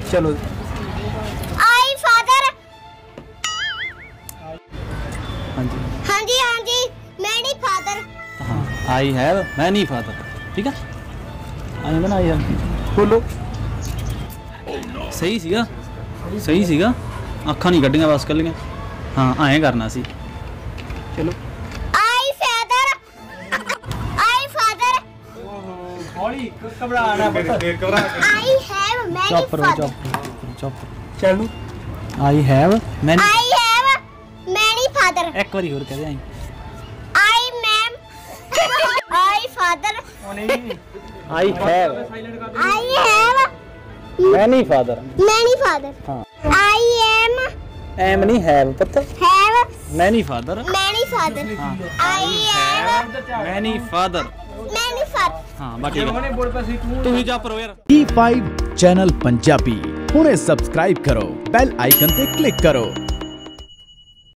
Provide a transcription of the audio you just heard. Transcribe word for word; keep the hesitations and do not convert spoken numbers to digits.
चलो आई फादर। हाँ जी हाँ जी हाँ जी मैनी फादर। हाँ आई हैव मैनी फादर। ठीक है आई ना आई हैव बोलो सही सीगा सही सीगा अखा नहीं कड्डियां बस कलियां। हाँ ऐ करना सी। चलो आई फादर आई फादर। हौली घबराना घबरा आई हैव मैनी चुप रहो फादर। चुप चुप चलो I have many I have many father. एक बारी और कह दे I I ma'am I father. I have I have many father. Many father. हाँ आई एम एम नहीं हैव पता have many father. Many father. I have many father. Many father. हाँ बाकी तू ही चुप रहो यार। टी फाइव चैनल पंजाबी हुणे सब्सक्राइब करो, बैल आइकन पे क्लिक करो।